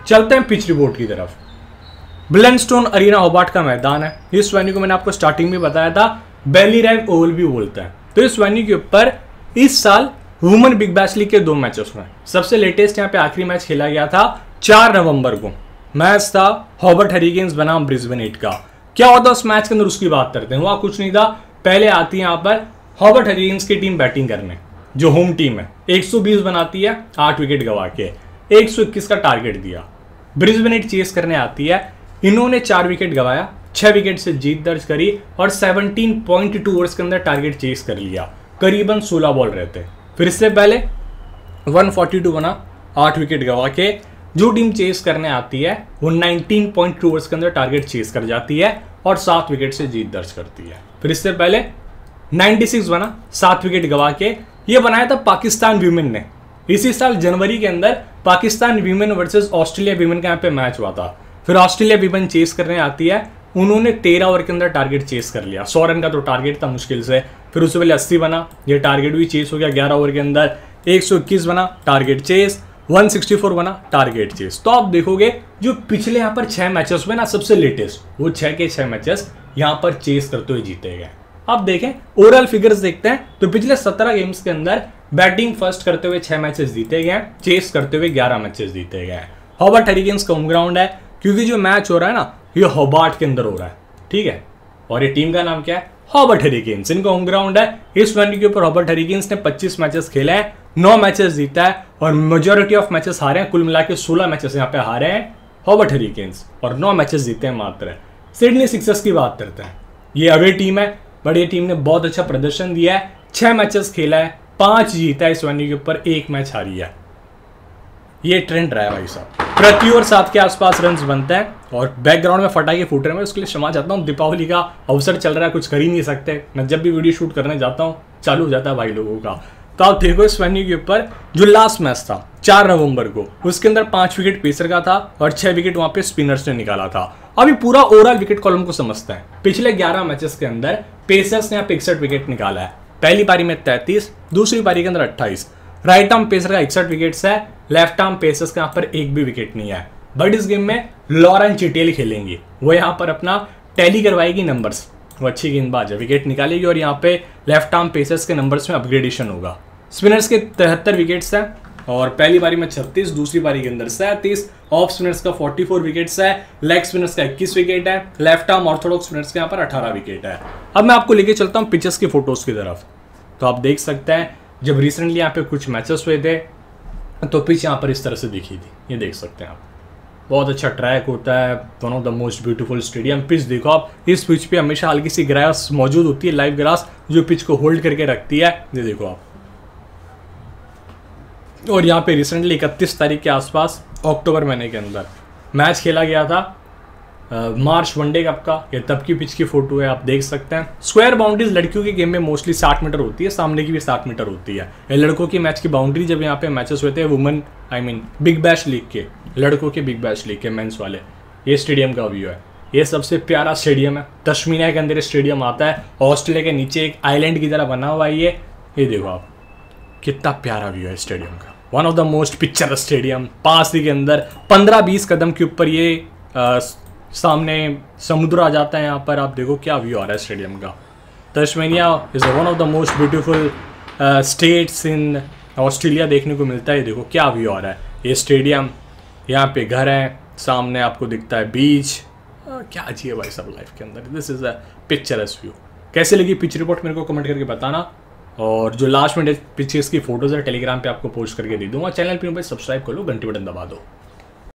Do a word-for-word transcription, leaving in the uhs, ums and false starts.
चलते हैं pitch report की तरफ। ब्लेनस्टोन अरीना होबार्ट का मैदान है। इस वेन्यू को मैंने आपको स्टार्टिंग में बताया था बेली रैग ओवल भी बोलते हैं। तो इस वेन्यू के ऊपर इस साल वुमेन बिग बैश लीग के दो मैचेस हुए। सबसे लेटेस्ट यहाँ पे आखिरी मैच खेला गया था चार नवंबर को। मैच था हॉबर्ट हरिकेन्स बनाम ब्रिस्बेन एट का। क्या होता उस मैच के अंदर उसकी बात करते हैं। वहां कुछ नहीं था, पहले आती है यहाँ पर हॉबर्ट हरिकेन्स की टीम बैटिंग करने, जो होम टीम है एक सौ बीस बनाती है, आठ विकेट गवा के एक सौ इक्कीस का टारगेट दिया। ब्रिस्बेन एट चेस करने आती है, इन्होंने चार विकेट गवाया, छह विकेट से जीत दर्ज करी और सत्रह पॉइंट टू ओवर्स के अंदर टारगेट चेस कर लिया। करीबन सोलह बॉल रहते। फिर इससे पहले एक सौ बयालीस बना, आठ विकेट गवा के जो टीम चेस करने आती है वो उन्नीस पॉइंट टू ओवर्स के अंदर टारगेट चेस कर जाती है और सात विकेट से जीत दर्ज करती है। फिर इससे पहले छियानवे बना, सात विकेट गवा के ये बनाया था पाकिस्तान वीमेन ने। इसी साल जनवरी के अंदर Pakistan women versus Australia women का यहाँ पे मैच हुआ था। फिर ऑस्ट्रेलिया वीमेन चेस करने आती है, उन्होंने तेरह ओवर के अंदर टारगेट चेस कर लिया। सौ रन का तो टारगेट था मुश्किल से। फिर उससे पहले अस्सी बना, ये टारगेट भी चेस हो गया ग्यारह ओवर के अंदर। एक सौ इक्कीस बना, टारगेट चेस। एक सौ चौंसठ बना, टारगेट चेस। तो आप देखोगे जो पिछले यहाँ पर छह मैचेस हुए ना, सबसे लेटेस्ट वो छह के छह मैचेस यहाँ पर चेस करते हुए जीते गए। अब देखें ओवरऑल फिगर्स देखते हैं तो पिछले सत्रह गेम्स के अंदर बैटिंग फर्स्ट करते हुए छह मैचेस जीते गए, चेस करते हुए ग्यारह मैचेस जीते गए। हॉबर्ट हरिकेन्स का होम ग्राउंड है, क्योंकि जो मैच हो रहा है ना ये होबार्ट के अंदर हो रहा है, ठीक है। और ये टीम का नाम क्या है? Hobart Hurricanes. इनका होम ग्राउंड है। इस वेन्यू के ऊपर हॉबर्ट हरिकेन्स ने पच्चीस मैचेस खेले हैं, नौ मैचेस जीता है और मेजोरिटी ऑफ मैचेस हारे हैं। कुल मिला के सोलह मैचेस यहाँ पे हारे हैं हॉबर्ट हरिकेन्स और नौ मैचेस जीते हैं मात्र। सिडनी सिक्सर्स की बात करते हैं। ये अवे टीम है, बट ये टीम ने बहुत अच्छा प्रदर्शन दिया है। छह मैचेस खेला है, पांच जीता है इस वेन्यू के ऊपर, एक मैच हारी है। ये ट्रेंड रहा है भाई साहब। प्रति ओवर सात के आसपास रन्स बनते हैं और बैकग्राउंड में फटाके फूट रहे हैं। मैं उसके लिए क्षमा चाहता हूँ, दीपावली का अवसर चल रहा है, कुछ कर ही नहीं सकते। मैं जब भी वीडियो शूट करने जाता हूँ चालू हो जाता है भाई लोगों का। तो आप देखो इस वेन्यू के ऊपर जो लास्ट मैच था चार नवंबर को, उसके अंदर पांच विकेट पेसर का था और छह विकेट वहां पे स्पिनर्स ने निकाला था। अभी पूरा ओवरऑल विकेट कॉलम को समझते हैं। पिछले ग्यारह मैचेस के अंदर पेसर्स ने यहाँ पे इकसठ विकेट निकाला है। पहली पारी में तैंतीस, दूसरी पारी के अंदर अट्ठाईस। राइट आर्म पेसर का इकसठ विकेट्स है, लेफ्ट आर्म पेसर्स का यहाँ पर एक भी विकेट नहीं है। बट इस गेम में लॉरेन चिटेल खेलेंगी, वो यहाँ पर अपना टैली करवाएगी नंबर्स। वो अच्छी गेंदबाज है, विकेट निकालेगी और यहाँ पे लेफ्ट आर्म पेसर्स के नंबर्स में अपग्रेडेशन होगा। स्पिनर्स के तिहत्तर विकेट्स हैं और पहली पारी में छत्तीस, दूसरी पारी के अंदर सैंतीस। ऑफ स्पिनर्स का चौवालीस विकेट्स है, लेग स्पिनर्स का इक्कीस विकेट है, लेफ्ट आर्म ऑर्थोडॉक्स स्पिनर्स के यहाँ पर अठारह विकेट है। अब मैं आपको लेके चलता हूँ पिचेस की फोटोज की तरफ। तो आप देख सकते हैं जब रिसेंटली यहाँ पे कुछ मैचेस हुए थे तो पिच यहाँ पर इस तरह से दिखी थी। ये देख सकते हैं आप, बहुत अच्छा ट्रैक होता है, one of the most beautiful stadium. Pitch देखो आप, इस पिच पे हमेशा हल्की सी ग्रास मौजूद होती है, लाइव ग्रास जो पिच को होल्ड करके रखती है। ये देखो आप। और यहाँ पे रिसेंटली इकतीस तारीख के आसपास अक्टूबर महीने के अंदर मैच खेला गया था आ, मार्च वनडे कप का। ये तब की पिच की फोटो है, आप देख सकते हैं। स्क्वायर बाउंड्रीज लड़कियों के गेम में मोस्टली साठ मीटर होती है, सामने की भी साठ मीटर होती है। ये लड़कों की मैच की बाउंड्री जब यहाँ पे मैचेस हुए थे women I mean big bash league के, लड़कों के बिग बैश लीग के मेंस वाले, ये स्टेडियम का व्यू है। ये सबसे प्यारा स्टेडियम है, तस्मीना के अंदर स्टेडियम आता है। ऑस्ट्रेलिया के नीचे एक आइलैंड की तरह बना हुआ है ये। ये देखो आप, कितना प्यारा व्यू है स्टेडियम का। One of the most picture stadium. पास ही के अंदर पंद्रह बीस कदम के ऊपर ये आ, सामने समुद्र आ जाता है। यहाँ पर आप देखो क्या व्यू आ रहा है स्टेडियम का। Tasmania is one of the most beautiful states in Australia देखने को मिलता है। देखो क्या व्यू आ रहा है। ये स्टेडियम, यहाँ पे घर है, सामने आपको दिखता है बीच। क्या चाहिए भाई सब लाइफ के अंदर। This is a picturesque view. कैसे लगी पिच रिपोर्ट मेरे को कमेंट करके बताना। और जो लास्ट में पिचेस की फोटोज है टेलीग्राम पे आपको पोस्ट करके दे दूंगा। चैनल पे सब्सक्राइब कर लो, घंटी बटन दबा दो।